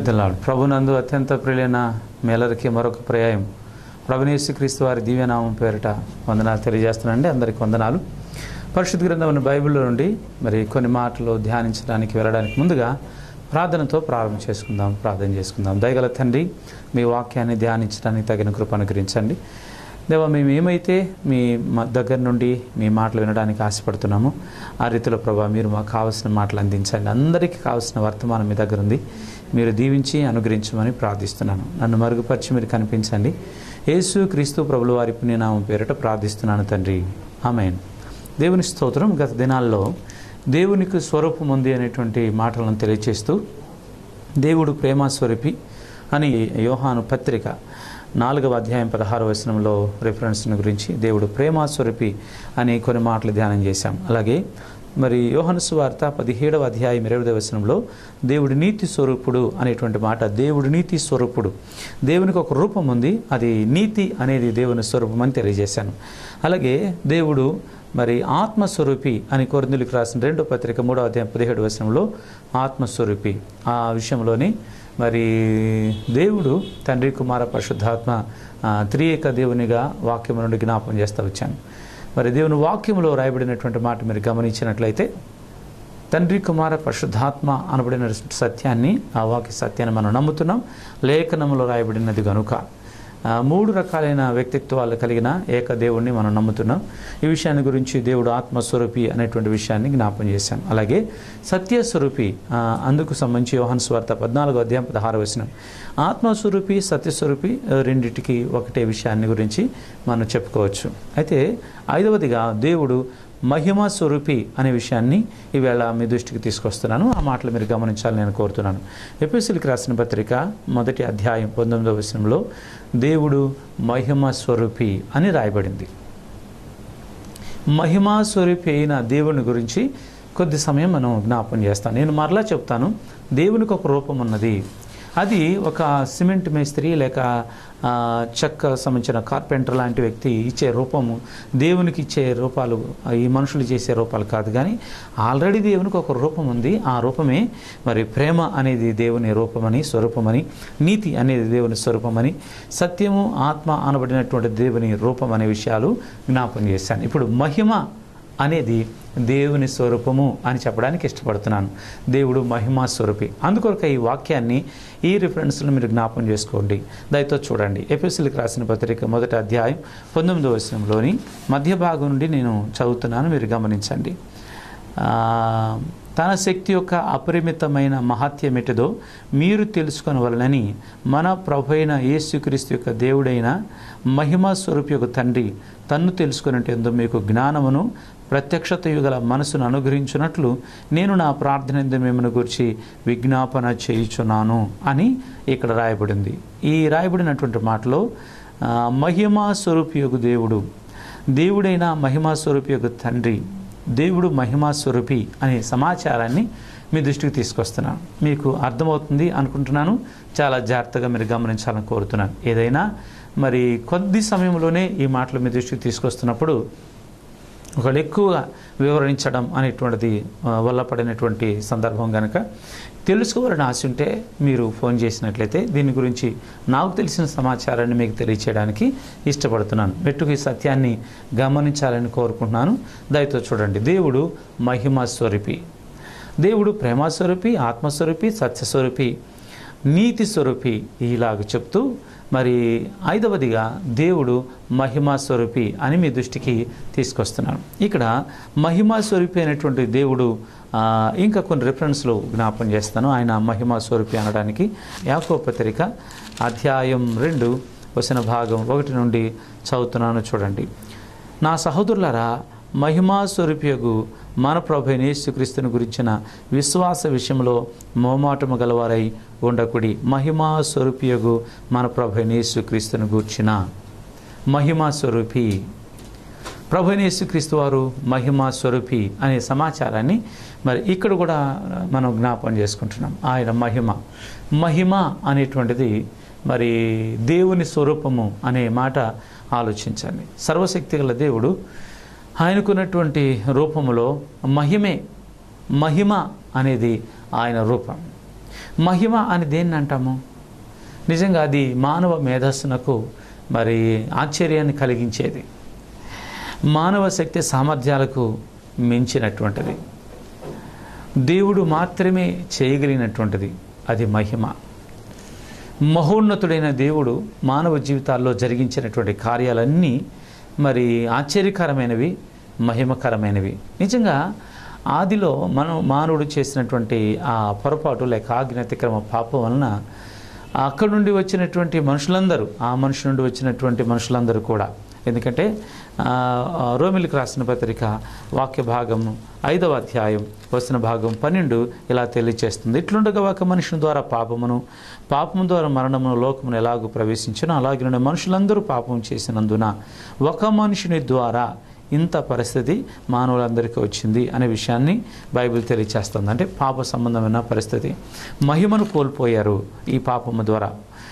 ప్రైజ్లార్డ్. ప్రభునందు అత్యంత ప్రియులైన మేలరికి మరొక పర్యాయం ప్రభువైన యేసుక్రీస్తు వారి దివ్యనామం పేరిట వందనాలు తెలియజేస్తున్నానండి. అందరికీ వందనాలు. పరిశుద్ధ గ్రంథమైన బైబిల్లో నుండి మరి కొన్ని మాటలు ధ్యానించడానికి వెళ్ళడానికి ముందుగా ప్రార్థనతో ప్రార్థన చేసుకుందాం. దయగల తండ్రి, మీ వాక్యాన్ని ధ్యానించడానికి తగిన కృప అనుగ్రహించండి. దేవా, మేము ఏమైతే మీ దగ్గర నుండి మీ మాటలు వినడానికి ఆశపడుతున్నామో ఆ రీతిలో ప్రభా మీరు మాకు కావాల్సిన మాటలు అందించండి. అందరికీ కావాల్సిన వర్తమానం మీ దగ్గర ఉంది. మీరు దీవించి అనుగ్రహించమని ప్రార్థిస్తున్నాను. నన్ను మరుగుపరిచి మీరు కనిపించండి. యేసు క్రీస్తు ప్రభుల వారి పుణ్యనామం పేరిట ప్రార్థిస్తున్నాను తండ్రి, ఆమేన్. దేవుని స్తోత్రం. గత దినాల్లో దేవునికి స్వరూపం ఉంది అనేటువంటి మాటలను తెలియచేస్తూ దేవుడు ప్రేమస్వరూపి అని యోహాను పత్రిక 4వ అధ్యాయం 16వ వచనంలో రిఫరెన్స్ను గురించి దేవుడు ప్రేమస్వరూపి అని కొన్ని మాటలు ధ్యానం చేశాం. అలాగే మరి యోహాను సువార్త 17వ అధ్యాయం 20వ వచనంలో దేవుడు నీతి స్వరూపుడు అనేటువంటి మాట. దేవుడు నీతి స్వరూపుడు, దేవునికి ఒక రూపం ఉంది, అది నీతి అనేది దేవుని స్వరూపం అని తెలియజేశాను. అలాగే దేవుడు మరి ఆత్మస్వరూపి అని కొరింథీయులకు రాసిన 2వ పత్రిక 3వ అధ్యాయం 17వ వచనంలో ఆత్మస్వరూపి. ఆ విషయంలోని మరి దేవుడు తండ్రి, కుమార, పరిశుద్ధాత్మ త్రియేక దేవునిగా వాక్యం నుండి జ్ఞాపకం చేస్తూ వచ్చాను. మరి దేవుని వాక్యంలో రాయబడినటువంటి మాట మీరు గమనించినట్లయితే తండ్రి, కుమార, పరిశుద్ధాత్మ అనబడిన సత్యాన్ని, ఆ వాక్య సత్యాన్ని మనం నమ్ముతున్నాం. లేఖనంలో రాయబడినది కనుక 3 రకాలైన వ్యక్తిత్వాలు కలిగిన ఏక దేవుణ్ణి మనం నమ్ముతున్నాం. ఈ విషయాన్ని గురించి దేవుడు ఆత్మస్వరూపి అనేటువంటి విషయాన్ని జ్ఞాపం చేశాను. అలాగే సత్యస్వరూపి, అందుకు సంబంధించి యోహాను సువార్త 14వ అధ్యాయం 16వ వచనం. ఆత్మస్వరూపి, సత్యస్వరూపి రెండింటికి ఒకటే విషయాన్ని గురించి మనం చెప్పుకోవచ్చు. అయితే 5వదిగా దేవుడు మహిమా స్వరూపి అనే విషయాన్ని ఈవేళ మీ దృష్టికి తీసుకొస్తున్నాను. ఆ మాటలు మీరు గమనించాలని నేను కోరుతున్నాను. ఎఫెసీయులకు రాసిన పత్రిక 1వ అధ్యాయం 19వ వచనంలో దేవుడు మహిమా స్వరూపి అని రాయబడింది. మహిమా స్వరూపి అయిన దేవుని గురించి కొద్ది సమయం మనం జ్ఞాపం చేస్తాను. నేను మరలా చెప్తాను, దేవునికి ఒక రూపం ఉన్నది. అది ఒక సిమెంట్ మేస్త్రి లేక చెక్క సంబంధించిన కార్పెంటర్ లాంటి వ్యక్తి ఇచ్చే రూపము, దేవునికి ఇచ్చే రూపాలు ఈ మనుషులు చేసే రూపాలు కాదు. కానీ ఆల్రెడీ దేవునికి ఒక రూపం ఉంది. ఆ రూపమే మరి ప్రేమ అనేది దేవుని రూపమని, స్వరూపమని, నీతి అనేది దేవుని స్వరూపమని, సత్యము, ఆత్మ అనబడినటువంటి దేవుని రూపం అనే విషయాలు జ్ఞాపకం చేశాను. ఇప్పుడు మహిమ అనేది దేవుని స్వరూపము అని చెప్పడానికి ఇష్టపడుతున్నాను. దేవుడు మహిమా స్వరూపి. అందుకొరకు ఈ వాక్యాన్ని, ఈ రిఫరెన్స్ను మీరు జ్ఞాపకం చేసుకోండి. దయతో చూడండి. ఎఫెసీయులకు రాసిన పత్రిక 1వ అధ్యాయం 19వ వచనంలోని మధ్య భాగం నుండి నేను చదువుతున్నాను, మీరు గమనించండి. తన శక్తి యొక్క అపరిమితమైన మహత్యమిటిదో మీరు తెలుసుకొనవలనని మన ప్రభువైన యేసుక్రీస్తు యొక్క దేవుడైన మహిమా స్వరూపి యొక్క తండ్రి తన్ను తెలుసుకునేందుకు మీకు జ్ఞానమును ప్రత్యక్షతయు గల మనసును అనుగ్రహించున్నట్లు నేను నా ప్రార్థన మిమ్మల్ని గురించి విజ్ఞాపన చేయుచున్నాను అని ఇక్కడ రాయబడింది. ఈ రాయబడినటువంటి మాటలో మహిమా స్వరూపి యొక్క దేవుడు, దేవుడైన మహిమా స్వరూపి యొక్క తండ్రి, దేవుడు మహిమా స్వరూపి అనే సమాచారాన్ని మీ దృష్టికి తీసుకొస్తున్నాను. మీకు అర్థమవుతుంది అనుకుంటున్నాను. చాలా జాగ్రత్తగా మీరు గమనించాలని కోరుతున్నాను. ఏదైనా మరి కొద్ది సమయంలోనే ఈ మాటలు మీ దృష్టికి తీసుకొస్తున్నప్పుడు ఒకళ్ళు ఎక్కువగా వివరించడం అనేటువంటిది వల్ల పడినటువంటి సందర్భం కనుక తెలుసుకోవాలని ఆశ ఉంటే మీరు ఫోన్ చేసినట్లయితే దీని గురించి నాకు తెలిసిన సమాచారాన్ని మీకు తెలియచేయడానికి ఇష్టపడుతున్నాను. మెట్టుకు ఈ సత్యాన్ని గమనించాలని కోరుకుంటున్నాను. దయతో చూడండి. దేవుడు మహిమా స్వరూపి, దేవుడు ప్రేమస్వరూపి, ఆత్మస్వరూపి, సత్యస్వరూపి, నీతి స్వరూపి ఇలాగ చెప్తూ మరి 5వదిగా దేవుడు మహిమా స్వరూపి అని మీ దృష్టికి తీసుకొస్తున్నాను. ఇక్కడ మహిమా స్వరూపి అనేటువంటి దేవుడు ఇంకా కొన్ని రిఫరెన్స్లు జ్ఞాపం చేస్తాను. ఆయన మహిమా స్వరూపి అనడానికి యాకోబు పత్రిక అధ్యాయం 2 వచన భాగం 1 నుండి చదువుతున్నాను. చూడండి. నా సహోదరులారా, మహిమా స్వరూపియగు మన ప్రభువైన యేసుక్రీస్తుని గురించిన విశ్వాస విషయంలో మోమాటము గలవారై ఉండకుడి. మహిమా స్వరూపియగు మన ప్రభువైన యేసుక్రీస్తుని గూర్చిన మహిమా స్వరూపి, ప్రభువైన యేసుక్రీస్తు వారు మహిమా స్వరూపి అనే సమాచారాన్ని మరి ఇక్కడ కూడా మనం జ్ఞాపకం చేసుకుంటున్నాం. ఆయన మహిమ అనేటువంటిది మరి దేవుని స్వరూపము అనే మాట ఆలోచించండి. సర్వశక్తి గల దేవుడు ఆయనకున్నటువంటి రూపములో మహిమ అనేది ఆయన రూపం. మహిమ అని దేన్ని అంటాము? నిజంగా అది మానవ మేధస్సునకు మరి ఆశ్చర్యాన్ని కలిగించేది, మానవ శక్తి సామర్థ్యాలకు మించినటువంటిది, దేవుడు మాత్రమే చేయగలిగినటువంటిది. అది మహిమ. మహోన్నతుడైన దేవుడు మానవ జీవితాల్లో జరిగించినటువంటి కార్యాలన్నీ మరి ఆశ్చర్యకరమైనవి, మహిమకరమైనవి. నిజంగా ఆదిలో మానవుడు చేసినటువంటి ఆ పొరపాటు లేక ఆజ్ఞాతిక్రమ పాపం వలన అక్కడి నుండి వచ్చినటువంటి మనుషులందరూ, ఆ మనిషి నుండి వచ్చినటువంటి మనుషులందరూ కూడా, ఎందుకంటే రోమిలకు రాసిన పత్రిక వాక్య భాగం 5వ అధ్యాయం వచన భాగం 12 ఇలా తెలియచేస్తుంది. ఇట్లుండగా ఒక మనుషుని ద్వారా పాపము ద్వారా మరణమును లోకమును ఎలాగూ ప్రవేశించినో అలాగే మనుషులందరూ పాపం చేసినందున ఒక మనుషుని ద్వారా ఇంత పరిస్థితి మానవులందరికీ వచ్చింది అనే విషయాన్ని బైబిల్ తెలియచేస్తుంది. అంటే పాప సంబంధమైన పరిస్థితి, మహిమను కోల్పోయారు ఈ పాపము ద్వారా.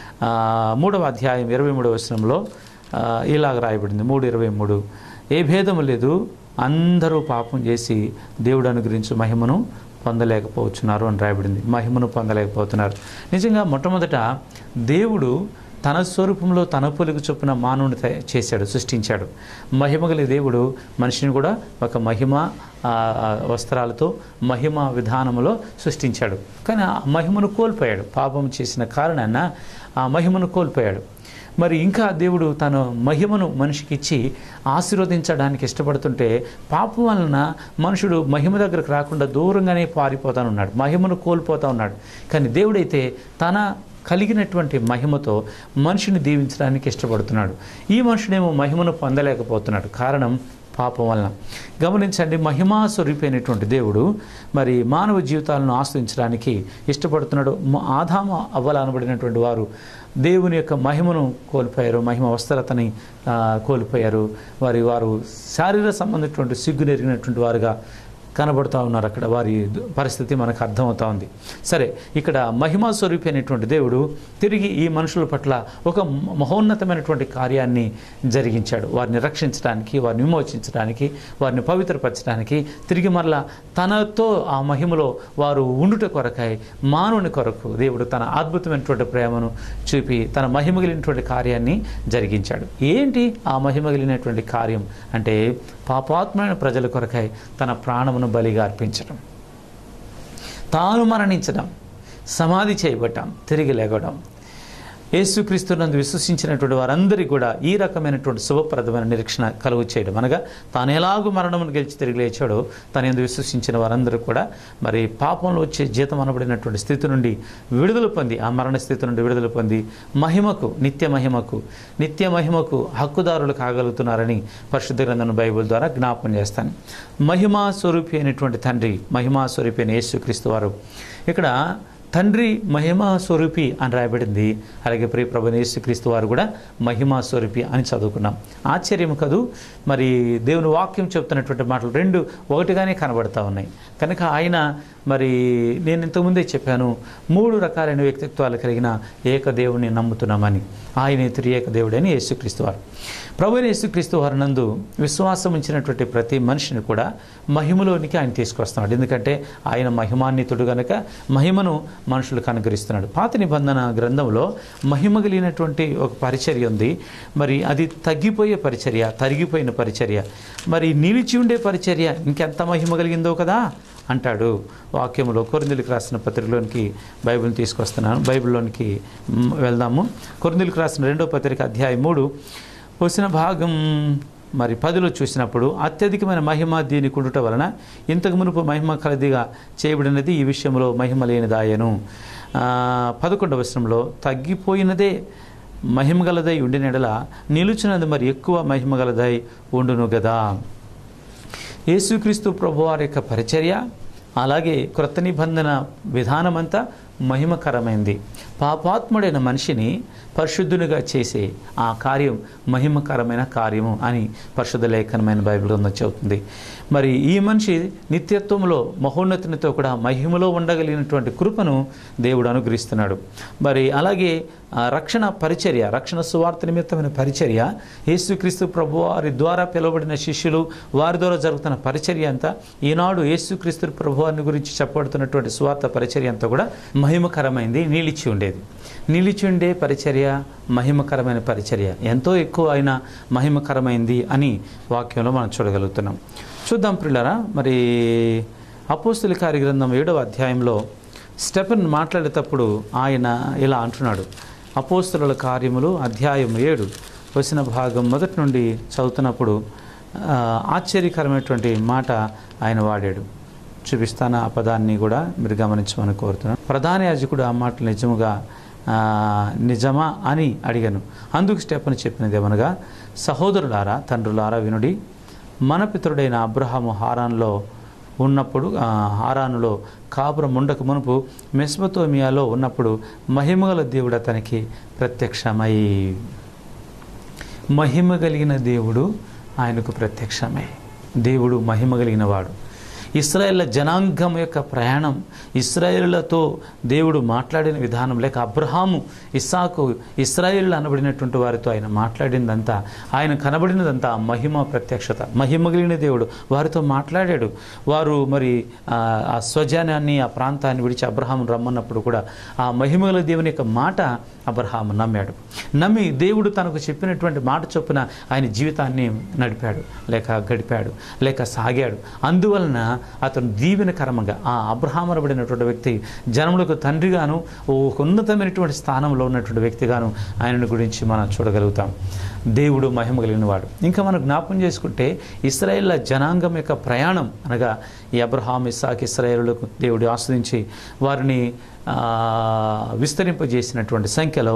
3వ అధ్యాయం 23వ వచనంలో ఇలాగ రాయబడింది, 3:23, ఏ భేదము లేదు, అందరూ పాపం చేసి దేవుడు అనుగ్రహించు మహిమను పొందలేకపోతున్నారు అని రాయబడింది. మహిమను పొందలేకపోతున్నారు. నిజంగా మొట్టమొదట దేవుడు తన స్వరూపంలో తన పోలిక చొప్పున మానవుని చేశాడు, సృష్టించాడు. మహిమగల దేవుడు మనిషిని కూడా ఒక మహిమ వస్త్రాలతో మహిమ విధానంలో సృష్టించాడు. కానీ ఆ మహిమను కోల్పోయాడు. పాపం చేసిన కారణాన ఆ మహిమను కోల్పోయాడు. మరి ఇంకా దేవుడు తన మహిమను మనిషికి ఇచ్చి ఆశీర్వదించడానికి ఇష్టపడుతుంటే పాపం వలన మనుషుడు మహిమ దగ్గరకు రాకుండా దూరంగానే పారిపోతానున్నాడు, మహిమను కోల్పోతా ఉన్నాడు. కానీ దేవుడైతే తన కలిగినటువంటి మహిమతో మనిషిని దీవించడానికి ఇష్టపడుతున్నాడు. ఈ మనుషుడేమో మహిమను పొందలేకపోతున్నాడు, కారణం పాపం వలన. గమనించండి, మహిమా స్వరూపైనటువంటి దేవుడు మరి మానవ జీవితాలను ఆస్వాదించడానికి ఇష్టపడుతున్నాడు. ఆదాము అవ్వల అనబడినటువంటి వారు దేవుని యొక్క మహిమను కోల్పోయారు, మహిమ వస్త్రతని కోల్పోయారు. వారు శారీర సంబంధించినటువంటి సిగ్గు నెరిగినటువంటి వారుగా కనబడుతూ ఉన్నారు. అక్కడ వారి పరిస్థితి మనకు అర్థమవుతా ఉంది. సరే, ఇక్కడ మహిమా స్వరూపైనటువంటి దేవుడు తిరిగి ఈ మనుషుల పట్ల ఒక మహోన్నతమైనటువంటి కార్యాన్ని జరిగించాడు. వారిని రక్షించడానికి, వారిని విమోచించడానికి, వారిని పవిత్రపరచడానికి, తిరిగి మరలా తనతో ఆ మహిమలో వారు ఉండుట కొరకై మానవుని కొరకు దేవుడు తన అద్భుతమైనటువంటి ప్రేమను చూపి తన మహిమగిలినటువంటి కార్యాన్ని జరిగించాడు. ఏంటి ఆ మహిమగిలినటువంటి కార్యం అంటే, పాపాత్మైన ప్రజల కొరకై తన ప్రాణమును బలిగా అర్పించడం, తాను మరణించడం, సమాధి చేయబడటం, తిరిగి లేగడం. యేసుక్రీస్తునందు విశ్వసించినటువంటి వారందరికీ కూడా ఈ రకమైనటువంటి శుభప్రదమైన నిరీక్షణ కలుగు చేయడం, అనగా తాను ఎలాగూ మరణమును గెలిచి తిరిగి లేచాడో తన యందు విశ్వసించిన వారందరూ కూడా మరి పాపంలో వచ్చే జీతం అనబడినటువంటి స్థితి నుండి విడుదల పొంది, ఆ మరణ స్థితి నుండి విడుదల పొంది మహిమకు, నిత్య మహిమకు హక్కుదారులు కాగలుగుతున్నారని పరిశుద్ధ గ్రంథం బైబిల్ ద్వారా జ్ఞాపకం చేస్తాను. మహిమా స్వరూపి అయినటువంటి తండ్రి, మహిమా స్వరూపి అయిన యేసుక్రీస్తు వారు, ఇక్కడ తండ్రి మహిమా స్వరూపి అని రాయబడింది. అలాగే ప్రియ ప్రభువైన యేసుక్రీస్తు వారు కూడా మహిమా స్వరూపి అని చదువుకున్నాం. ఆశ్చర్యం కదూ. మరి దేవుని వాక్యం చెప్తున్నటువంటి మాటలు రెండు ఒకటిగానే కనబడతా ఉన్నాయి. కనుక ఆయన మరి నేను ఇంతకుముందే చెప్పాను, 3 రకాలైన వ్యక్తిత్వాలు కలిగిన ఏకదేవుని నమ్ముతున్నామని. ఆయన త్రియేక దేవుడని యేసుక్రీస్తు వారు. ప్రభువైన యేసుక్రీస్తు వారి నందు విశ్వాసం ఉంచినటువంటి ప్రతి మనిషిని కూడా మహిమలోనికి ఆయన తీసుకొస్తున్నాడు. ఎందుకంటే ఆయన మహిమాన్వితుడు కనుక మహిమను మనుషులకు అనుగ్రహిస్తున్నాడు. పాత నిబంధన గ్రంథంలో మహిమ కలిగినటువంటి ఒక పరిచర్య ఉంది. మరి అది తగ్గిపోయే పరిచర్య, తరిగిపోయిన పరిచర్య. మరి నిలిచి ఉండే పరిచర్య ఇంకెంత మహిమ కలిగిందో కదా అంటాడు వాక్యంలో. కొరింథీయులకు రాసిన పత్రికలోనికి బైబిల్ని తీసుకొస్తున్నాను. బైబిల్లోనికి వెళ్దాము. కొరింథీయులకు రాసిన 2వ పత్రిక అధ్యాయం 3 వచ్చిన భాగం మరి 10లో చూసినప్పుడు, అత్యధికమైన మహిమ దీనికి ఉండుట వలన ఇంతకు మునుపు మహిమ కలదిగా చేయబడినది ఈ విషయంలో మహిమ లేనిదాయను. 11వ వచనంలో, తగ్గిపోయినదే మహిమగలదై ఉండినెడల నిలుచున్నది మరి ఎక్కువ మహిమగలదై ఉండును గదా. యేసుక్రీస్తు ప్రభువారి యొక్క పరిచర్య, అలాగే క్రొత్త నిబంధన విధానమంతా మహిమకరమైంది. పాపాత్ముడైన మనిషిని పరిశుద్ధునిగా చేసే ఆ కార్యం మహిమకరమైన కార్యము అని పరిశుద్ధ లేఖనమైన బైబిల్ గ్రంథం చెబుతుంది. మరి ఈ మనిషి నిత్యత్వంలో మహోన్నతినితో కూడా మహిమలో ఉండగలిగినటువంటి కృపను దేవుడు అనుగ్రహిస్తున్నాడు. మరి అలాగే రక్షణ పరిచర్య, రక్షణ సువార్త నిమిత్తమైన పరిచర్య, యేసుక్రీస్తు ప్రభువారి ద్వారా పిలువబడిన శిష్యులు వారి ద్వారా జరుగుతున్న పరిచర్య అంతా, ఈనాడు యేసుక్రీస్తు ప్రభువారిని గురించి చెప్పబడుతున్నటువంటి సువార్త పరిచర్య అంతా కూడా మహిమకరమైంది, నిలిచి ఉండేది. నిలిచి ఉండే పరిచర్య మహిమకరమైన పరిచర్య, ఎంతో ఎక్కువ అయిన మహిమకరమైంది అని వాక్యంలో మనం చూడగలుగుతున్నాం. చూద్దాం ప్రియులారా, మరి అపోస్తుల కార్యగ్రంథం 7వ అధ్యాయంలో స్టెఫెన్ మాట్లాడేటప్పుడు ఆయన ఇలా అంటున్నాడు. అపోస్తుల కార్యములు అధ్యాయం 7 వచ్చిన భాగం మొదటి నుండి చదువుతున్నప్పుడు ఆశ్చర్యకరమైనటువంటి మాట ఆయన వాడాడు. చూపిస్తాను ఆ పదాన్ని కూడా మీరు గమనించమని కోరుతున్నాను. ప్రధాన యాజకుడు ఆ మాట నిజమా అని అడిగాను. అందుకు స్టెఫెన్ చెప్పినది ఏమనగా, సహోదరులారా, తండ్రులారా వినుడి. మన పితరుడైన అబ్రహాము హారానులో కాపురం ఉండక మునుపు మెసొపొతామియాలో ఉన్నప్పుడు మహిమగల దేవుడు అతనికి ప్రత్యక్షమై, మహిమ కలిగిన దేవుడు ఆయనకు ప్రత్యక్షమై, దేవుడు మహిమ కలిగిన వాడు. ఇశ్రాయేళ్ల జనాంగం యొక్క ప్రయాణం, ఇశ్రాయేలులతో దేవుడు మాట్లాడిన విధానం, లేక అబ్రహాము, ఇస్సాకు, ఇశ్రాయేలు అనబడినటువంటి వారితో ఆయన మాట్లాడిందంతా, ఆయన కనబడినదంతా మహిమ ప్రత్యక్షత. మహిమ కలిగిన దేవుడు వారితో మాట్లాడాడు. వారు మరి ఆ స్వజనాన్ని, ఆ ప్రాంతాన్ని విడిచి అబ్రహాము రమ్మన్నప్పుడు కూడా ఆ మహిమగల దేవుని యొక్క మాట అబ్రహాము నమ్మాడు. నమ్మి దేవుడు తనకు చెప్పినటువంటి మాట చొప్పున ఆయన జీవితాన్ని నడిపాడు, లేక గడిపాడు, లేక సాగాడు. అందువలన అతను దీవెనకరంగా, ఆ అబ్రహాము అనబడినటువంటి వ్యక్తి జనములకు తండ్రిగాను, ఒక ఉన్నతమైనటువంటి స్థానంలో ఉన్నటువంటి వ్యక్తిగాను ఆయన గురించి మనం చూడగలుగుతాం. దేవుడు మహిమ కలిగిన వాడు. ఇంకా మనం జ్ఞాపకం చేసుకుంటే ఇశ్రాయేళ్ల జనాంగం యొక్క ప్రయాణం అనగా ఈ అబ్రహాం, ఇస్సాకు, ఇశ్రాయేలులకు దేవుడు ఆస్వాదించి వారిని విస్తరింపజేసినటువంటి సంఖ్యలో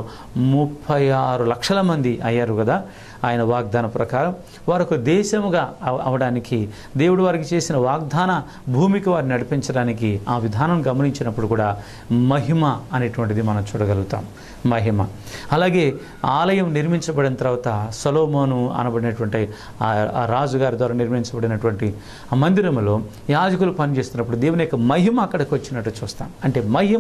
36 లక్షల మంది అయ్యారు కదా. ఆయన వాగ్దాన ప్రకారం వారు ఒక దేశముగా అవడానికి, దేవుడు వారికి చేసిన వాగ్దాన భూమికి వారిని నడిపించడానికి ఆ విధానం గమనించినప్పుడు కూడా మహిమ అనేటువంటిది మనం చూడగలుగుతాం. మహిమ. అలాగే ఆలయం నిర్మించబడిన తర్వాత సొలొమోను అనబడినటువంటి ఆ రాజుగారి ద్వారా నిర్మించబడినటువంటి ఆ మందిరంలో యాజకులు పనిచేస్తున్నప్పుడు దేవుని యొక్క మహిమ అక్కడికి వచ్చినట్టు చూస్తాం. అంటే మహిమ,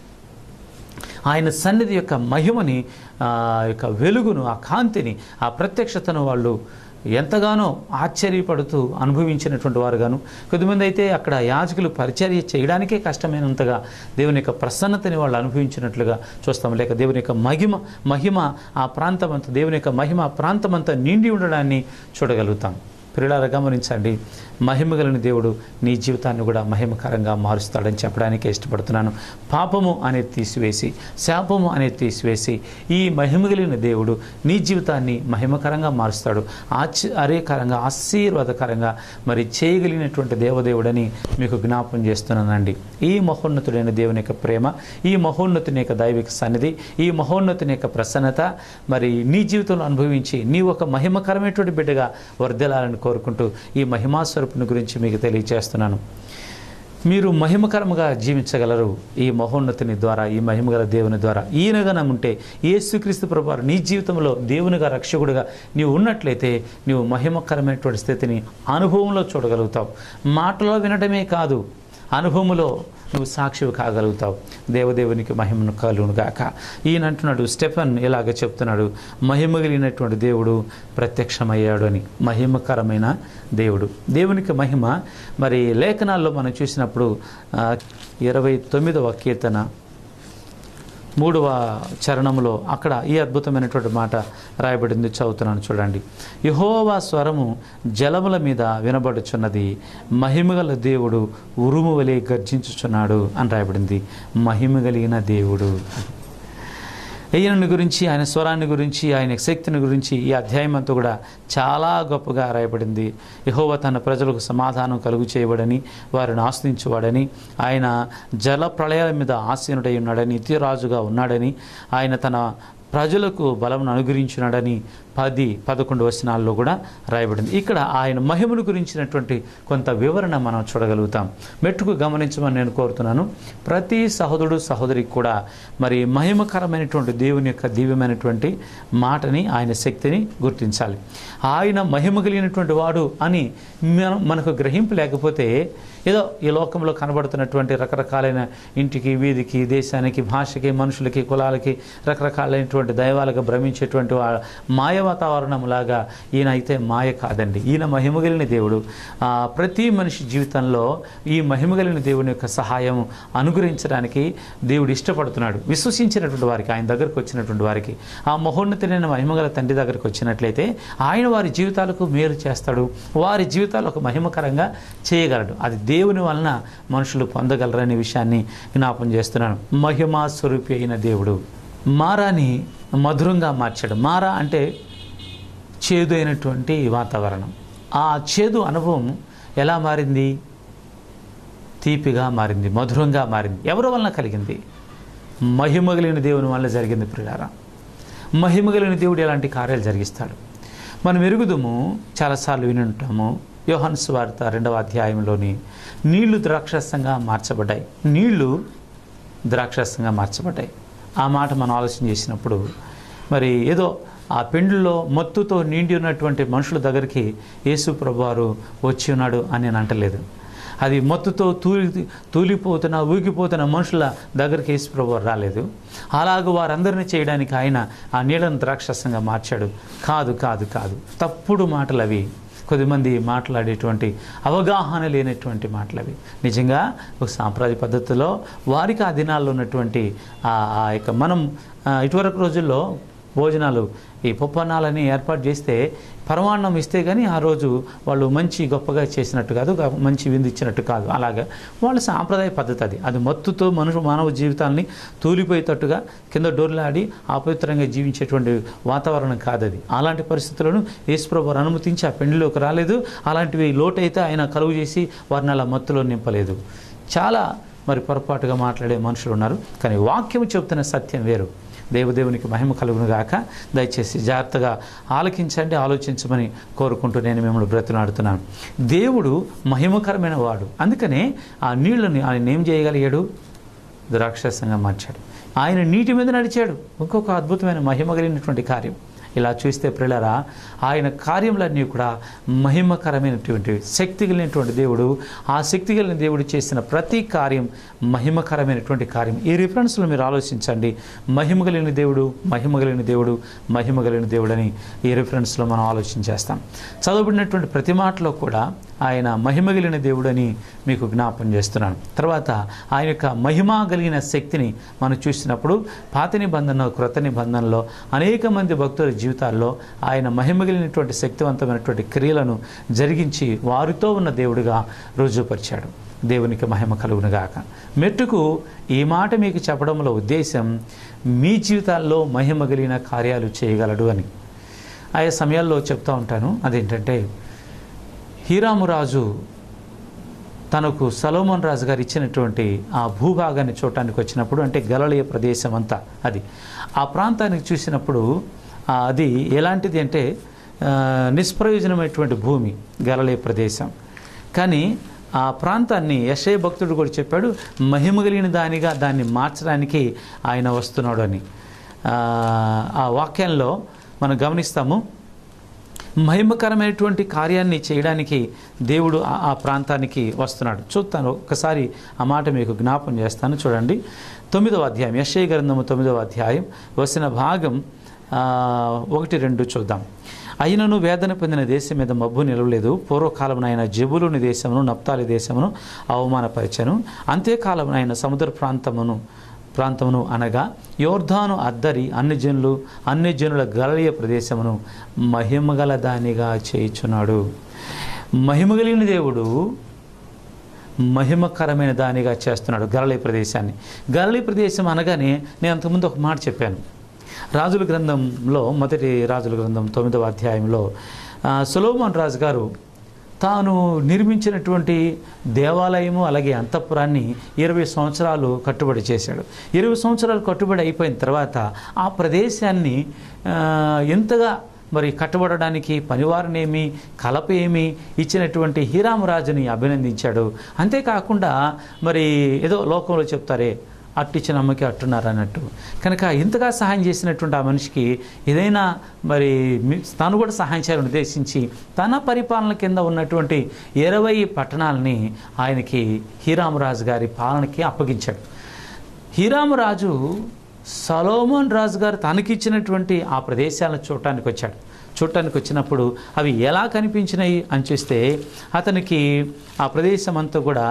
ఆయన సన్నిధి యొక్క మహిమని, యొక్క వెలుగును, ఆ కాంతిని, ఆ ప్రత్యక్షతను వాళ్ళు ఎంతగానో ఆశ్చర్యపడుతూ అనుభవించినటువంటి వారుగాను, కొద్దిమంది అయితే అక్కడ యాజకులు పరిచర్య చేయడానికే కష్టమైనంతగా దేవుని యొక్క ప్రసన్నతని వాళ్ళు అనుభవించినట్లుగా చూస్తాం. లేక దేవుని యొక్క మహిమ ఆ ప్రాంతమంతా, దేవుని యొక్క మహిమ ఆ ప్రాంతమంతా నిండి ఉండడాన్ని చూడగలుగుతాం. ప్రియులారా, గమనించండి, మహిమగలిగిన దేవుడు నీ జీవితాన్ని కూడా మహిమకరంగా మారుస్తాడని చెప్పడానికి ఇష్టపడుతున్నాను. పాపము అనేది తీసివేసి, శాపము అనేది తీసివేసి, ఈ మహిమగలిగిన దేవుడు నీ జీవితాన్ని మహిమకరంగా మారుస్తాడు. ఆశ్చర్యకరంగా, ఆశీర్వాదకరంగా మరి చేయగలిగినటువంటి దేవదేవుడని మీకు జ్ఞాపం చేస్తున్నానండి. ఈ మహోన్నతుడైన దేవుని యొక్క ప్రేమ, ఈ మహోన్నతుని యొక్క దైవిక సన్నిధి, ఈ మహోన్నతుని యొక్క ప్రసన్నత మరి నీ జీవితంలో అనుభవించి నీ ఒక మహిమకరమైనటువంటి బిడ్డగా వర్ధిల్లాలని కోరుకుంటూ ఈ మహిమాస్వరూపుని గురించి మీకు తెలియజేస్తున్నాను. మీరు మహిమకరముగా జీవించగలరు ఈ మహోన్నతిని ద్వారా, ఈ మహిమగల దేవుని ద్వారా. ఈయనగా నమ్ముంటే యేసుక్రీస్తు ప్రభువారు నీ జీవితంలో దేవునిగా, రక్షకుడిగా నీవు ఉన్నట్లయితే నీవు మహిమకరమైనటువంటి స్థితిని అనుభవంలో చూడగలుగుతావు. మాటలో వినడమే కాదు, అనుభవంలో నువ్వు సాక్షివి కాగలుగుతావు. దేవదేవునికి మహిమను కలుగును గాక. ఈయన అంటున్నాడు, స్టెఫెన్ ఇలాగ చెప్తున్నాడు, మహిమ కలిగినటువంటి దేవుడు ప్రత్యక్షమయ్యాడు అని. మహిమకరమైన దేవుడు, దేవునికి మహిమ. మరి లేఖనాల్లో మనం చూసినప్పుడు 29వ కీర్తన 3వ చరణంలో అక్కడ ఈ అద్భుతమైనటువంటి మాట రాయబడింది. చదువుతున్నాను, చూడండి. యెహోవా స్వరము జలముల మీద వినబడుచున్నది, మహిమగల దేవుడు ఉరుము వలె గర్జించుచున్నాడు అని రాయబడింది. మహిమ కలిగిన దేవుడు. ఈయనని గురించి, ఆయన స్వరాన్ని గురించి, ఆయన శక్తిని గురించి ఈ అధ్యాయం అంతా కూడా చాలా గొప్పగా రాయబడింది. యెహోవా తన ప్రజలకు సమాధానం కలుగు చేయబడని, వారిని ఆశ్రయించువాడని, ఆయన జల ప్రళయాల మీద ఆసీనుడై ఉన్నాడని, నిత్యరాజుగా ఉన్నాడని, ఆయన తన ప్రజలకు బలమును అనుగ్రహించున్నాడని, 10-11 వచనాల్లో కూడా రాయబడింది. ఇక్కడ ఆయన మహిమను గురించినటువంటి కొంత వివరణ మనం చూడగలుగుతాం. మెట్టుకు గమనించమని నేను కోరుతున్నాను. ప్రతి సహోదరుడు సహోదరికి కూడా మరి మహిమకరమైనటువంటి దేవుని యొక్క దివ్యమైనటువంటి మాటని, ఆయన శక్తిని గుర్తించాలి. ఆయన మహిమ కలిగినటువంటి వాడు అని మనకు గ్రహింపు లేకపోతే ఏదో ఈ లోకంలో కనబడుతున్నటువంటి రకరకాలైన ఇంటికి, వీధికి, దేశానికి, భాషకి, మనుషులకి, కులాలకి, రకరకాలైనటువంటి దైవాలకు భ్రమించేటువంటి మాయ వాతావరణంలాగా ఈయన అయితే మాయ కాదండి. ఈయన మహిమగలిగిన దేవుడు. ప్రతి మనిషి జీవితంలో ఈ మహిమగలిగిన దేవుని యొక్క సహాయం అనుగ్రహించడానికి దేవుడు ఇష్టపడుతున్నాడు. విశ్వసించినటువంటి వారికి, ఆయన దగ్గరకు వచ్చినటువంటి వారికి, ఆ మహోన్నతులైన మహిమగల తండ్రి దగ్గరకు వచ్చినట్లయితే ఆయన వారి జీవితాలకు మేలు చేస్తాడు, వారి జీవితాలు ఒక మహిమకరంగా చేయగలడు. అది దేవుని వలన మనుషులు పొందగలరనే విషయాన్ని జ్ఞాపం చేస్తున్నాను. మహిమా స్వరూపి అయిన దేవుడు మారాని మధురంగా మార్చాడు. మారా అంటే చేదు అయినటువంటి వాతావరణం. ఆ చేదు అనుభవం ఎలా మారింది? తీపిగా మారింది, మధురంగా మారింది. ఎవరి వలన కలిగింది? మహిమగలిగిన దేవుని వలన జరిగింది. ప్రియులారా, మహిమగలిగిన దేవుడు ఎలాంటి కార్యాలు జరిగిస్తాడు మనం ఎరుగుదుము. చాలాసార్లు విని ఉంటాము. యోహాను సువార్త 2వ అధ్యాయంలోని నీళ్లు ద్రాక్షరసంగా మార్చబడ్డాయి. నీళ్లు ద్రాక్షరసంగా మార్చబడ్డాయి. ఆ మాట మనం ఆలోచన చేసినప్పుడు మరి ఏదో ఆ పెండ్లలో మత్తుతో నిండి ఉన్నటువంటి మనుషుల దగ్గరికి యేసు ప్రభువారు వచ్చి ఉన్నాడు అని నేను అంటలేదు. అది మత్తుతో తూలిపోతున్న, ఊగిపోతున్న మనుషుల దగ్గరికి యేసు ప్రభువారు రాలేదు. అలాగ వారందరినీ చేయడానికి ఆయన ఆ నీళ్ళను ద్రాక్షరసంగా మార్చాడు. కాదు కాదు కాదు, తప్పుడు మాటలు అవి. కొద్దిమంది మాట్లాడేటువంటి అవగాహన లేనటువంటి మాటలు అవి. నిజంగా ఒక సాంప్రదాయ పద్ధతిలో వారికి ఆ దినాల్లో ఉన్నటువంటి ఆ యొక్క మనం ఇటువరకు రోజుల్లో భోజనాలు ఈ పప్పన్నాలని ఏర్పాటు చేస్తే పరమాన్నం ఇస్తే కానీ ఆ రోజు వాళ్ళు మంచి గొప్పగా చేసినట్టు కాదు, మంచి విందు ఇచ్చినట్టు కాదు. అలాగా వాళ్ళ సాంప్రదాయ పద్ధతి అది. అది మత్తుతో మానవ జీవితాన్ని తూలిపోయేటట్టుగా కింద డోర్లాడి అపవిత్రంగా జీవించేటువంటి వాతావరణం కాదు అది. అలాంటి పరిస్థితులను యేసుప్రభువు అనుమతించి ఆ పెండ్లిలోకి రాలేదు. అలాంటివి లోటైతే ఆయన కలుగు చేసి వారిని అలా మత్తులో నింపలేదు. చాలా మరి పొరపాటుగా మాట్లాడే మనుషులు ఉన్నారు. కానీ వాక్యం చెబుతున్న సత్యం వేరు. దేవునికి మహిమ కలుగును గాక. దయచేసి జాగ్రత్తగా ఆలకించండి, ఆలోచించమని కోరుకుంటూ నేను మిమ్మల్ని బ్రతిమాడుతున్నాను. దేవుడు మహిమకరమైన వాడు. అందుకనే ఆ నీళ్లని ఆయన ఏం చేయగలిగాడు? ద్రాక్షరసంగా మార్చాడు. ఆయన నీటి మీద నడిచాడు. ఇంకొక అద్భుతమైన మహిమ కలిగినటువంటి కార్యం. ఇలా చూస్తే ప్రియులారా, ఆయన కార్యములన్నీ కూడా మహిమకరమైనటువంటి శక్తి కలిగినటువంటి దేవుడు. ఆ శక్తి కలిగిన దేవుడు చేసిన ప్రతి కార్యం మహిమకరమైనటువంటి కార్యం. ఈ రిఫరెన్స్లో మీరు ఆలోచించండి. మహిమ కలిగిన దేవుడు, మహిమ కలిగిన దేవుడు, మహిమ కలిగిన దేవుడు అని ఈ రిఫరెన్స్లో మనం ఆలోచన చేస్తాం. చదవబడినటువంటి ప్రతి మాటలో కూడా ఆయన మహిమ కలిగిన దేవుడు అని మీకు జ్ఞాపం చేస్తున్నాను. తర్వాత ఆయన యొక్క మహిమ కలిగిన శక్తిని మనం చూసినప్పుడు పాత నిబంధన, క్రొత్త నిబంధనలో అనేక మంది భక్తుల జీవితాల్లో ఆయన మహిమ కలిగినటువంటి శక్తివంతమైనటువంటి క్రియలను జరిగించి వారితో ఉన్న దేవుడిగా రుజువుపరిచాడు. దేవునికి మహిమ కలుగునుగాక. మెట్టుకు ఈ మాట మీకు చెప్పడంలో ఉద్దేశం మీ జీవితాల్లో మహిమ కలిగిన కార్యాలు చేయగలడు అని. ఆయా సమయాల్లో చెప్తూ ఉంటాను. అదేంటంటే, హీరాము రాజు తనకు సొలొమోన్ రాజు గారు ఇచ్చినటువంటి ఆ భూభాగాన్ని చూడటానికి వచ్చినప్పుడు, అంటే గలిలయ ప్రదేశం అంతా అది, ఆ ప్రాంతానికి చూసినప్పుడు అది ఎలాంటిది అంటే నిష్ప్రయోజనమైనటువంటి భూమి గలిలయ ప్రదేశం. కానీ ఆ ప్రాంతాన్ని యెషయా భక్తుడు కూడా చెప్పాడు, మహిమ కలిగిన దానిగా దాన్ని మార్చడానికి ఆయన వస్తున్నాడు అని. ఆ వాక్యంలో మనం గమనిస్తాము. మహిమకరమైనటువంటి కార్యాన్ని చేయడానికి దేవుడు ఆ ప్రాంతానికి వస్తున్నాడు. చూస్తాను ఒకసారి ఆ మాట మీకు జ్ఞాపం చేస్తాను. చూడండి, 9వ అధ్యాయం, యెషయా గ్రంథము 9వ అధ్యాయం వచ్చిన భాగం 1-2 చూద్దాం. అయినను వేదన పొందిన దేశం మీద మబ్బు నిలవలేదు. పూర్వకాలమునైన జెబూలూను దేశమును, నప్తాలి దేశమును అవమానపరిచెను. అంత్యకాలమునైన సముద్ర ప్రాంతమును అనగా యోర్దాను అద్దరి అన్యజనుల గలిలయ ప్రదేశమును మహిమగల దానిగా చేయుచున్నాడు. మహిమగలిగిన దేవుడు మహిమకరమైన దానిగా చేస్తున్నాడు గలిలయ ప్రదేశాన్ని. గలిలయ ప్రదేశం అనగానే నేను అంతకుముందు ఒక మాట చెప్పాను. రాజుల గ్రంథంలో, మొదటి రాజుల గ్రంథం 9వ అధ్యాయంలో సొలొమోన్ రాజు గారు తాను నిర్మించినటువంటి దేవాలయము అలాగే అంతఃపురాన్ని 20 సంవత్సరాలు కట్టుబడి చేశాడు. 20 సంవత్సరాలు కట్టుబడి అయిపోయిన తర్వాత ఆ ప్రదేశాన్ని ఎంతగా మరి కట్టబడడానికి పనివారినేమి కలప ఏమి ఇచ్చినటువంటి హీరాము రాజుని అభినందించాడు. అంతేకాకుండా మరి ఏదో లోకంలో చెప్తారే అట్టిచ్చిన అమ్మకి అట్టున్నారు అన్నట్టు. కనుక ఇంతగా సహాయం చేసినటువంటి ఆ మనిషికి ఏదైనా మరి తాను కూడా సహాయం చేయాలని ఉద్దేశించి తన పరిపాలన కింద ఉన్నటువంటి 20 పట్టణాలని ఆయనకి హీరాము రాజు గారి పాలనకి అప్పగించాడు. హీరాము రాజు సొలొమోన్ రాజు గారు తనకిచ్చినటువంటి ఆ ప్రదేశాలను చూడటానికి వచ్చినప్పుడు అవి ఎలా కనిపించినాయి అని చూస్తే అతనికి ఆ ప్రదేశం అంతా కూడా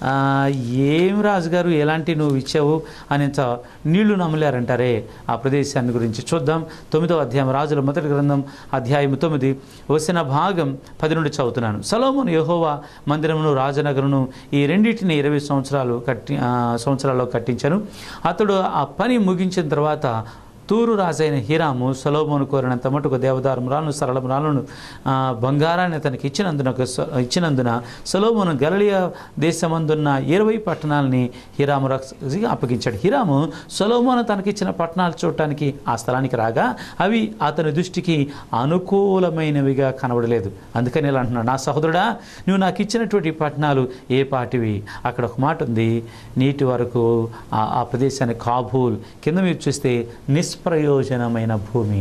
ఏం రాజుగారు ఎలాంటి నువ్వు ఇచ్చావు అని నీళ్లు నమ్మలేరంటారే ఆ ప్రదేశాన్ని గురించి చూద్దాం. 9వ అధ్యాయం రాజుల మొదటి గ్రంథం అధ్యాయం 9 వచన భాగం 10 నుండి చదువుతున్నాను. సొలొమోను యెహోవా మందిరమును రాజనగరును ఈ రెండింటిని 20 సంవత్సరాల్లో కట్టించాను. అతడు ఆ పని ముగించిన తర్వాత తూరు రాజైన హీరాము సొలొమోను కోరినంత మటుకు దేవదారుములను సరళములను బంగారాన్ని అతనికి ఇచ్చినందున సొలొమోను గలిలయ దేశమందున్న 20 పట్టణాలని హీరాము రాజుకి అప్పగించాడు. హీరాము సొలొమోను తనకిచ్చిన పట్టణాలు చూడటానికి ఆ స్థలానికి రాగా అవి అతని దృష్టికి అనుకూలమైనవిగా కనబడలేదు. అందుకని ఇలా అంటున్నాడు, నా సహోదరుడా, నువ్వు నాకు ఇచ్చినటువంటి పట్టణాలు ఏ పాటివి? అక్కడ ఒక మాట ఉంది, నీటి వరకు ఆ ప్రదేశాన్ని కాబూల్, కింద మీరు చూస్తే నిష్ప్రయోజనమైన భూమి.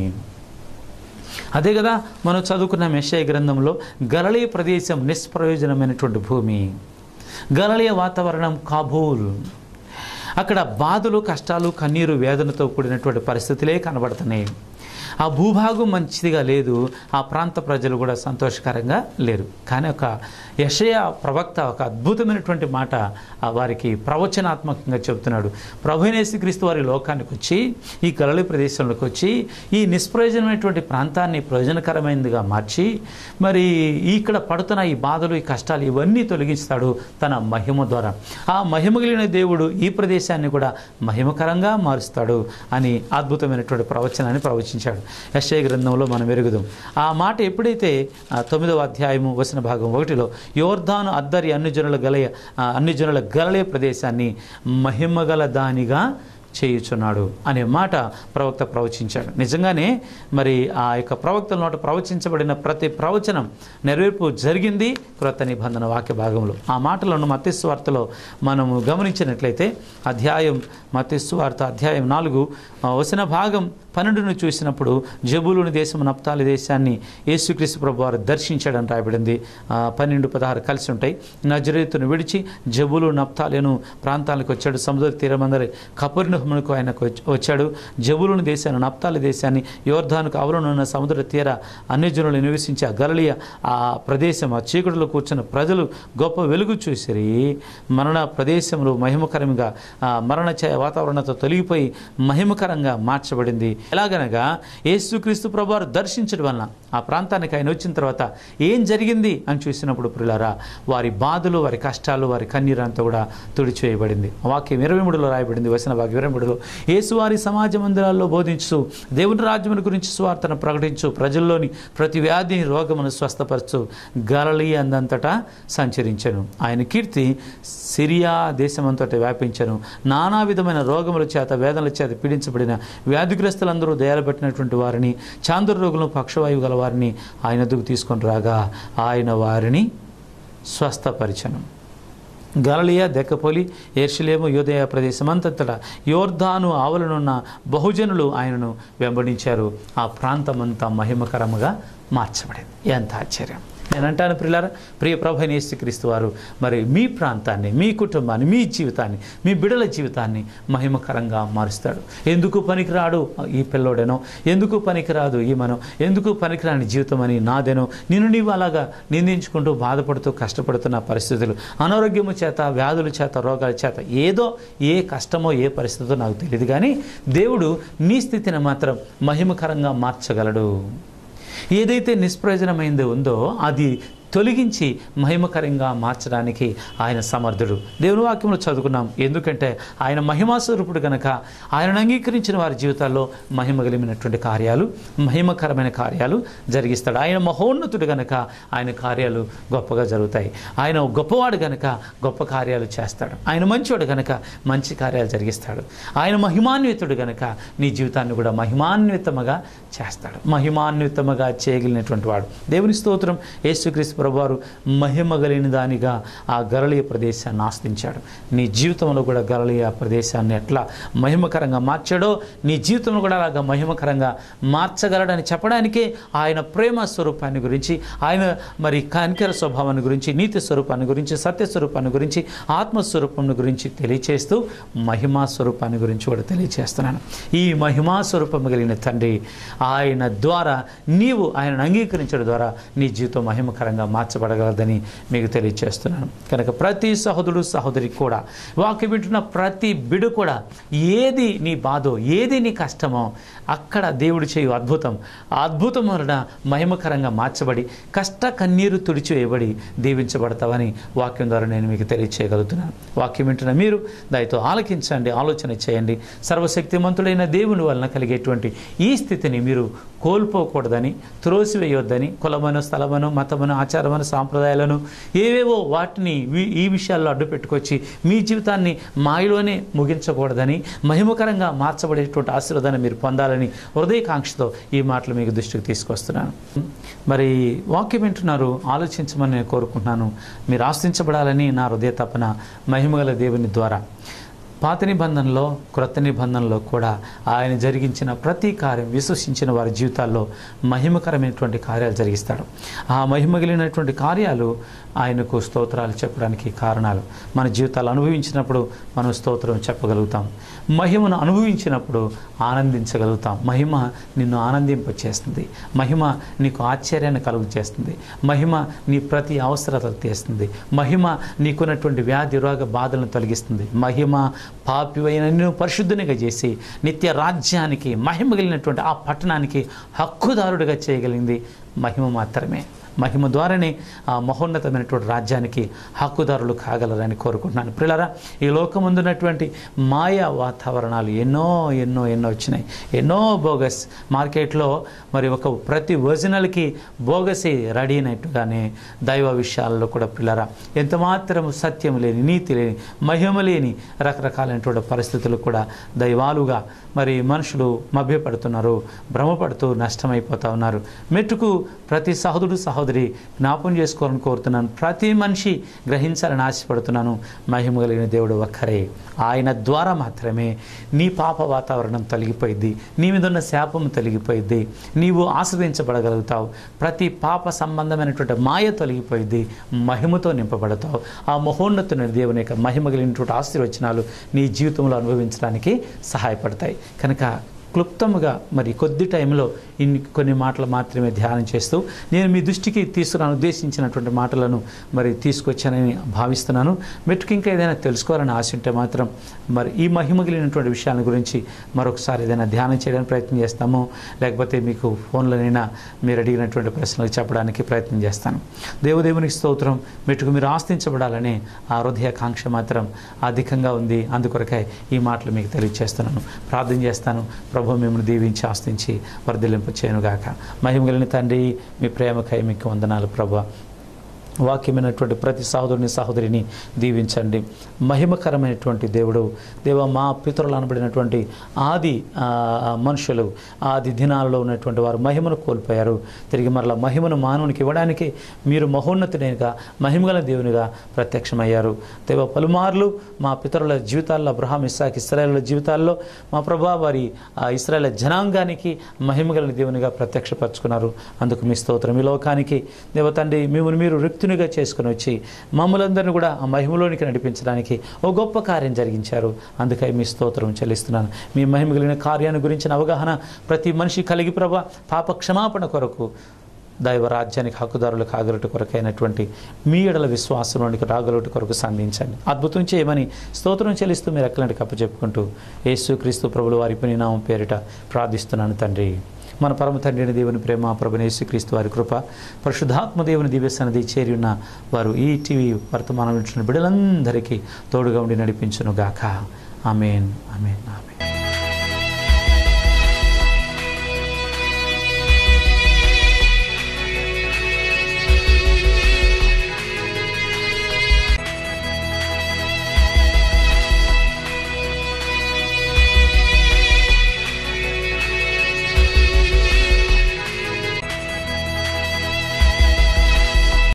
అదే కదా మనం చదువుకున్న యెషయా గ్రంథంలో గలిలయ ప్రదేశం నిష్ప్రయోజనమైనటువంటి భూమి, గలిలయ వాతావరణం కాబూల్. అక్కడ బాధలు, కష్టాలు, కన్నీరు, వేదనతో కూడినటువంటి పరిస్థితులే కనబడుతున్నాయి. ఆ భూభాగం మంచిదిగా లేదు, ఆ ప్రాంత ప్రజలు కూడా సంతోషకరంగా లేరు. కానీ ఒక యెషయా ప్రవక్త ఒక అద్భుతమైనటువంటి మాట వారికి ప్రవచనాత్మకంగా చెబుతున్నాడు. ప్రభువైన యేసుక్రీస్తు వారి లోకానికి వచ్చి ఈ గలిలయ ప్రదేశంలోకి వచ్చి ఈ నిష్ప్రయోజనమైనటువంటి ప్రాంతాన్ని ప్రయోజనకరమైనదిగా మార్చి మరి ఇక్కడ పడుతున్న ఈ బాధలు, ఈ కష్టాలు ఇవన్నీ తొలగిస్తాడు తన మహిమ ద్వారా. ఆ మహిమ కలిగిన దేవుడు ఈ ప్రదేశాన్ని కూడా మహిమకరంగా మారుస్తాడు అని అద్భుతమైనటువంటి ప్రవచనాన్ని ప్రవచించాడు. యెషయా గ్రంథంలో మనం ఎరుగుదాం. ఆ మాట ఎప్పుడైతే 9వ అధ్యాయము వచన భాగం 1లో యోర్దాను అద్దరి అన్ని జనుల గలిలయ ప్రదేశాన్ని మహిమగల దానిగా చేయుచున్నాడు అనే మాట ప్రవక్త ప్రవచించాడు. నిజంగానే మరి ఆ యొక్క ప్రవక్తల నోట ప్రవచించబడిన ప్రతి ప్రవచనం నెరవేర్పు జరిగింది క్రొత్త నిబంధన వాక్య భాగంలో. ఆ మాటలను మత్తయి సువార్తలో మనము గమనించినట్లయితే మత్తయి సువార్త అధ్యాయం 4 వచన భాగం 12ను చూసినప్పుడు జబూలూను దేశం, నప్తాలి దేశాన్ని యేసుక్రీస్తు ప్రభువారు దర్శించాడని రాయబడింది. 12-16 కలిసి ఉంటాయి. నజరేతును విడిచి జబూలు, నప్తాలిను ప్రాంతాలకు వచ్చాడు. సముద్ర తీరమందరి కపెర్నహూమునకు ఆయన వచ్చాడు. జబూలూను దేశాన్ని, నప్తాలి దేశాన్ని, యోర్దానుకు ఆవరణనున్న సముద్ర తీర అన్యజనులు నివసించే ఆ గలిలయ ఆ ప్రదేశం, ఆ చీకటిలో కూర్చున్న ప్రజలు గొప్ప వెలుగు చూసిరి. మరణ ప్రదేశంలో మహిమకరంగా మరణ వాతావరణంతో తొలగిపోయి మహిమకరంగా మార్చబడింది. ఎలాగనగా యేసుక్రీస్తు ప్రభువారు దర్శించడం వలన ఆ ప్రాంతానికి ఆయన వచ్చిన తర్వాత ఏం జరిగింది అని చూసినప్పుడు ప్రియులారా, వారి బాధలు, వారి కష్టాలు, వారి కన్నీరు అంతా కూడా తుడిచివేయబడింది. వాక్యం 23లో రాయబడింది. వచన భాగం 23లో యేసు వారి సమాజ మందిరాల్లో బోధించు, దేవుని రాజ్యమును గురించి సువార్తను ప్రకటించు, ప్రజల్లోని ప్రతి వ్యాధి రోగమును స్వస్థపరచు, గలిలయ అందంతటా సంచరించెను. ఆయన కీర్తి సిరియా దేశమంతటా వ్యాపించెను. నానా విధమైన రోగముల చేత, వేదనల చేత పీడించబడిన వ్యాధిగ్రస్తులందరూ దయలబెట్టినటువంటి వారిని, చాంద్ర రోగులను, పక్షవాయువు గల వారిని ఆయన వద్దకు తీసుకొని రాగా ఆయన వారిని స్వస్థపరిచెను. గలిలయ, దెక్కపొలి, యెరూషలేము, యూదయ ప్రదేశమంతటా యోర్దాను ఆవలనున్న బహుజనులు ఆయనను వెంబడించారు. ఆ ప్రాంతమంతా మహిమకరముగా మార్చబడింది. ఎంత ఆశ్చర్యం! నేను అంటాను ప్రియులారా, ప్రియ ప్రభువైన యేసుక్రీస్తు వారు మరి మీ ప్రాంతాన్ని, మీ కుటుంబాన్ని, మీ జీవితాన్ని, మీ బిడ్డల జీవితాన్ని మహిమకరంగా మారుస్తాడు. ఎందుకు పనికిరాడు ఈ పిల్లోడేనో, ఎందుకు పనికిరాదు ఈమెనో, ఎందుకు పనికిరాని జీవితం అని నాదేనో, నిన్ను నీవు అలాగా నిందించుకుంటూ బాధపడుతూ కష్టపడుతున్న పరిస్థితులు, అనారోగ్యము చేత, వ్యాధుల చేత, రోగాల చేత, ఏదో ఏ కష్టమో ఏ పరిస్థితో నాకు తెలియదు, కానీ దేవుడు నీ స్థితిని మాత్రం మహిమకరంగా మార్చగలడు. ఏదైతే నిష్ప్రయోజనమైందో ఉందో అది తొలగించి మహిమకరంగా మార్చడానికి ఆయన సమర్థుడు. దేవుని వాక్యంలో చదువుకున్నాం. ఎందుకంటే ఆయన మహిమాస్వరూపుడు గనక ఆయనను అంగీకరించిన వారి జీవితాల్లో మహిమ కలిగినటువంటి కార్యాలు, మహిమకరమైన కార్యాలు జరిగిస్తాడు. ఆయన మహోన్నతుడు గనక ఆయన కార్యాలు గొప్పగా జరుగుతాయి. ఆయన గొప్పవాడు గనక గొప్ప కార్యాలు చేస్తాడు. ఆయన మంచివాడు గనక మంచి కార్యాలు జరిగిస్తాడు. ఆయన మహిమాన్వితుడు గనక నీ జీవితాన్ని కూడా మహిమాన్వితముగా చేస్తాడు. మహిమాన్వితముగా చేయగలిగినటువంటి వాడు. దేవుని స్తోత్రం. యేసుక్రీస్తు ప్రభువారు మహిమ కలిగిన దానిగా ఆ గలిలయ ప్రదేశాన్ని ఆస్తించాడు. నీ జీవితంలో కూడా గలిలయ ప్రదేశాన్ని ఎట్లా మహిమకరంగా మార్చాడో నీ జీవితంలో కూడా అలాగా మహిమకరంగా మార్చగలడని చెప్పడానికే ఆయన ప్రేమ స్వరూపాన్ని గురించి, ఆయన మరి కనికర స్వభావాన్ని గురించి, నీతి స్వరూపాన్ని గురించి, సత్య స్వరూపాన్ని గురించి, ఆత్మస్వరూపాన్ని గురించి తెలియచేస్తూ మహిమా స్వరూపాన్ని గురించి కూడా తెలియచేస్తున్నాను. ఈ మహిమా స్వరూపం కలిగిన తండ్రి ఆయన ద్వారా నీవు ఆయనను అంగీకరించడం ద్వారా నీ జీవితం మహిమకరంగా మార్చబడగలదని మీకు తెలియచేస్తున్నాను. కనుక ప్రతి సహోదరుడు సహోదరికి కూడా, వాక్యం వింటున్న ప్రతి బిడ్డ కూడా, ఏది నీ బాధో, ఏది నీ కష్టమో అక్కడ దేవుడు చేయు అద్భుతం, ఆ అద్భుతం వలన మహిమకరంగా మార్చబడి కష్ట కన్నీరు తుడిచివేయబడి దీవించబడతావని వాక్యం ద్వారా నేను మీకు తెలియచేయగలుగుతున్నాను. వాక్యం వింటున్న మీరు దయతో ఆలకించండి, ఆలోచన చేయండి. సర్వశక్తిమంతుడైన దేవుని వలన కలిగేటువంటి ఈ స్థితిని మీరు కోల్పోకూడదని, త్రోసివేయొద్దని, కులమను, స్థలమను, మతమను, ఆచారమను, సాంప్రదాయాలను ఏవేవో వాటిని ఈ విషయాల్లో అడ్డు పెట్టుకొచ్చి మీ జీవితాన్ని మాయలోనే ముగించకూడదని, మహిమకరంగా మార్చబడేటువంటి ఆశీర్వాదాన్ని మీరు పొందాలని హృదయకాంక్షతో ఈ మాటలు మీకు దృష్టికి తీసుకొస్తున్నాను. మరి వాక్యం వింటున్నారు, ఆలోచించమని నేను కోరుకుంటున్నాను. మీరు ఆశించబడాలని నా హృదయ తపన మహిమగల దేవుని ద్వారా. పాత నిబంధనలో, క్రొత్త నిబంధనలో కూడా ఆయన జరిగించిన ప్రతి కార్యం విశ్వసించిన వారి జీవితాల్లో మహిమకరమైనటువంటి కార్యాలు జరిగిస్తాడు. ఆ మహిమగిలినటువంటి కార్యాలు ఆయనకు స్తోత్రాలు చెప్పడానికి కారణాలు. మన జీవితాలు అనుభవించినప్పుడు మనం స్తోత్రం చెప్పగలుగుతాం. మహిమను అనుభవించినప్పుడు ఆనందించగలుగుతాం. మహిమ నిన్ను ఆనందింపచేస్తుంది. మహిమ నీకు ఆశ్చర్యాన్ని కలుగు చేస్తుంది. మహిమ నీ ప్రతి అవసరతలు తీస్తుంది. మహిమ నీకున్నటువంటి వ్యాధి రోగ బాధలను తొలగిస్తుంది. మహిమ పాపివైన నిన్ను పరిశుద్ధునిగా చేసి నిత్య రాజ్యానికి, మహిమ కలిగినటువంటి ఆ పట్టణానికి హక్కుదారుడిగా చేయగలిగింది మహిమ మాత్రమే. మహిమ ద్వారానే ఆ మహోన్నతమైనటువంటి రాజ్యానికి హక్కుదారులు కాగలరని కోరుకుంటున్నాను. ప్రియులారా, ఈ లోకముందున్నటువంటి మాయా వాతావరణాలు ఎన్నో ఎన్నో ఎన్నో వచ్చినాయి. ఎన్నో బోగస్ మార్కెట్లో మరి ప్రతి ఒరిజినల్కి బోగసి రెడీ అయినట్టుగానే దైవ విషయాల్లో కూడా ప్రియులారా ఎంతమాత్రం సత్యం లేని, నీతి లేని, మహిమ లేని రకరకాలైనటువంటి పరిస్థితులు కూడా దైవాలుగా మరి మనుషులు మభ్యపడుతున్నారు, భ్రమపడుతూ నష్టమైపోతూ ఉన్నారు. మెట్టుకు ప్రతి సహోదరుడు సహోదరి జ్ఞాపం చేసుకోవాలని కోరుతున్నాను. ప్రతి మనిషి గ్రహించాలని ఆశపడుతున్నాను. మహిమ కలిగిన దేవుడు ఒక్కరే. ఆయన ద్వారా మాత్రమే నీ పాప వాతావరణం తొలగిపోయింది, నీ మీద ఉన్న శాపం తొలగిపోయింది, నీవు ఆశ్రదించబడగలుగుతావు. ప్రతి పాప సంబంధమైనటువంటి మాయ తొలగిపోయింది, మహిమతో నింపబడతావు. ఆ మహోన్నతుని దేవుని యొక్క మహిమ కలిగినటువంటి ఆశీర్వచనాలు నీ జీవితంలో అనుభవించడానికి సహాయపడతాయి. కనుక క్లుప్తముగా మరి కొద్ది టైంలో కొన్ని మాటలు మాత్రమే ధ్యానం చేస్తూ నేను మీ దృష్టికి తీసుకురాను ఉద్దేశించినటువంటి మాటలను మరి తీసుకొచ్చానని భావిస్తున్నాను. మెట్టుకు ఇంకా ఏదైనా తెలుసుకోవాలని ఆశ ఉంటే మాత్రం మరి ఈ మహిమగిలినటువంటి విషయాల గురించి మరొకసారి ఏదైనా ధ్యానం చేయడానికి ప్రయత్నం చేస్తాము, లేకపోతే మీకు ఫోన్లోనైనా మీరు అడిగినటువంటి ప్రశ్నలకు చెప్పడానికి ప్రయత్నం చేస్తాను. దేవునికి స్తోత్రం. మెట్టుకు మీరు ఆస్తించబడాలనే ఆ హృదయాకాంక్ష మాత్రం అధికంగా ఉంది. అందుకొరకై ఈ మాటలు మీకు తెలియజేస్తున్నాను. ప్రార్థన చేస్తాను. ప్రభు మిమ్మల్ని దీవించి ఆస్తించి వర్ధిల్లింప చేయనుగాక. మహిమగలిగిన తండ్రి, మీ ప్రేమకై మీకు వందనాలు ప్రభు. వాక్యమైనటువంటి ప్రతి సహోదరుని సహోదరిని దీవించండి. మహిమకరమైనటువంటి దేవుడు దేవ, మా పితరులు అనబడినటువంటి ఆది మనుషులు ఆది దినాలలో ఉన్నటువంటి వారు మహిమను కోల్పోయారు. తిరిగి మరలా మహిమను మానవునికి ఇవ్వడానికి మీరు మహోన్నతునిగా మహిమగల దేవునిగా ప్రత్యక్షమయ్యారు. దేవ, పలుమార్లు మా పితరుల జీవితాల్లో, అబ్రహాం, ఇస్సాక్, ఇశ్రాయేలుల జీవితాల్లో మా ప్రభా వారి ఇశ్రాయేలు జనాంగానికి మహిమగల దేవునిగా ప్రత్యక్షపరుచుకున్నారు. అందుకు మీ స్తోత్రం. ఈ లోకానికి దేవ తండ్రి మిమ్మల్ని మీరు రిక్తునిగా చేసుకుని వచ్చి మమ్మలందరినీ కూడా ఆ మహిమలోనికి నడిపించడానికి ఓ గొప్ప కార్యం జరిగించారు. అందుకై మీ స్తోత్రం చెల్లిస్తున్నాను. మీ మహిమ కలిగిన కార్యాన్ని గురించిన అవగాహన ప్రతి మనిషి కలిగి ప్రభా పాప క్షమాపణ కొరకు, దైవ రాజ్యానికి హక్కుదారులు కాగలటి కొరకైనటువంటి మీ ఎడల విశ్వాసంలోనికి రాగలటి కొరకు సంధించండి. అద్భుతం చేయమని స్తోత్రం చెల్లిస్తూ మీరు ఎక్కలంటి కప్పచెప్పుకుంటూ యేసుక్రీస్తు ప్రభుల వారి పుణ్యనామం పేరిట ప్రార్థిస్తున్నాను తండ్రి. మన పరమ తండ్రి దేవుని ప్రేమ, ప్రభువైన యేసుక్రీస్తు వారి కృప, పరిశుద్ధాత్మ దేవుని దివ్య సన్నిధి చేరి ఉన్న వారు ఈ టీవీ వర్తమానం ఇచ్చిన బిడ్డలందరికీ తోడుగా ఉండి నడిపించును గాక. ఆమేన్, ఆమేన్, ఆమేన్.